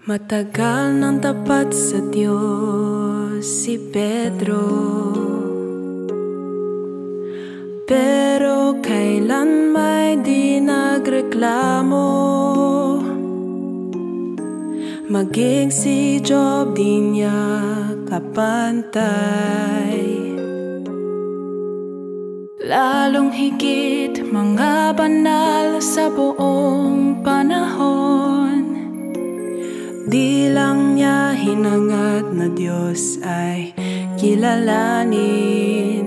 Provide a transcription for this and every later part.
Matagal nang tapat sa Diyos si Pedro, pero kailan may di nagreklamo. Maging si Job di niya kapantay, lalong higit mga banal sa buong panahon. Di lang niya hinangad na Diyos ay kilalanin,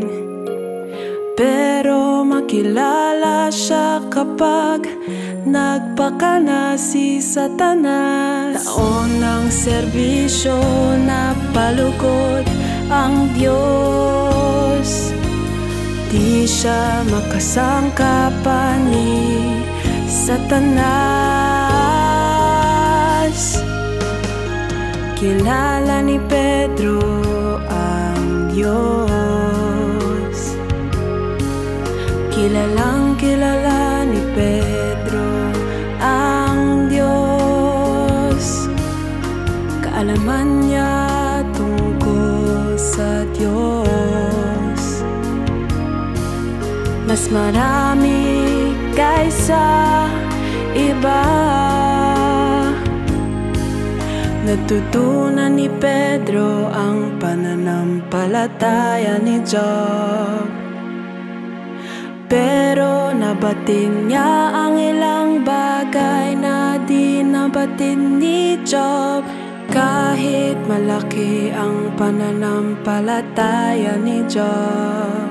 pero makilala siya kapag nagpakana si Satanas. Taon ng serbisyo na palugod ang Diyos, di siya makasangkapan ni Satanas. Kilala ni Pedro ang Diyos, kilalang kilala ni Pedro ang Diyos. Kaalaman niya tungkol sa Diyos mas marami kaysa iba. Natutunan ni Pedro ang pananampalataya ni Job, pero nabatin niya ang ilang bagay na di nabatin ni Job. Kahit malaki ang pananampalataya ni Job,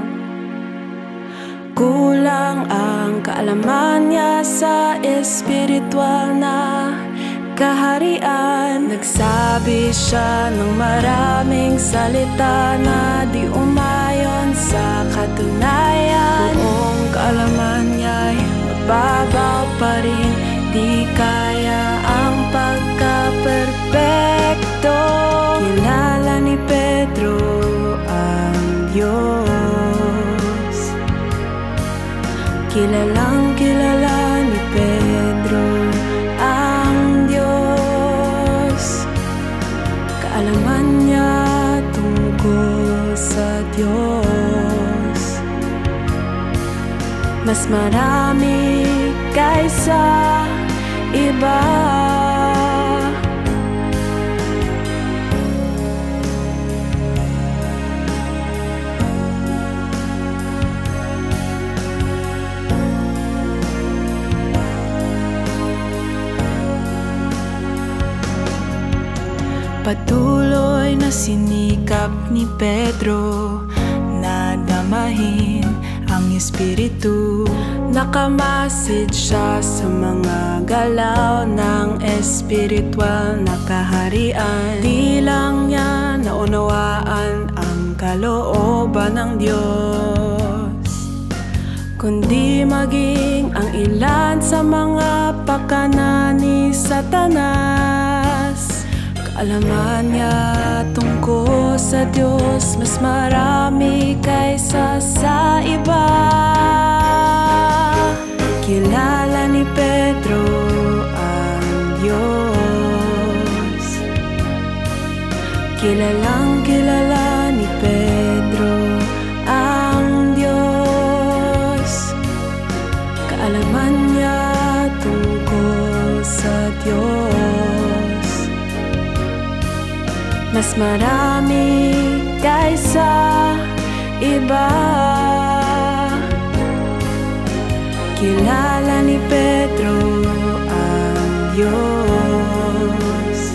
kulang ang kaalaman niya sa espiritual na kaharian. Nagsabi siya ng maraming salita na di umayon sa katunayan. Buong kaalaman niya'y mababaw pa rin, di kaya ang pagka-perpekto. Kilala ni Pedro ang Diyos, kilalang kilala ni Pedro ang Diyos. Kaalaman niya tungkol sa Diyos mas marami kaysa iba. Patuloy na sinikap ni Pedro na damahin ang Espiritu. Nakamasid siya sa mga galaw ng espiritual na kaharian. Di lang niya naunawaan ang kalooban ng Diyos, kundi maging ang ilan sa mga pakana ni Satanas. Kaalaman niya tungkol sa Diyos mas marami kaysa sa iba. Kilala ni Pedro ang Diyos, kilalang kilala ni Pedro ang Diyos. Kaalaman niya tungkol sa Diyos mas marami kaysa iba. Kilala ni Pedro ang Diyos,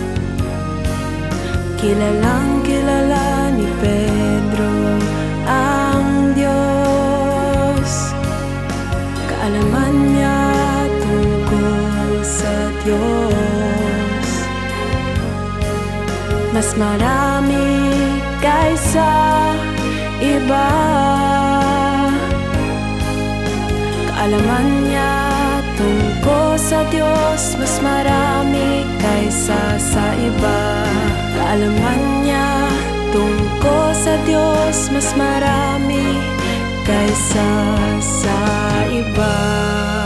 kilalang kilala ni Pedro ang Diyos. Kaalaman niya tungkol sa Diyos mas marami kaysa iba. Kaalaman niya tungkol sa Diyos mas marami kaysa sa iba. Kaalaman niya tungkol sa Diyos mas marami kaysa sa iba.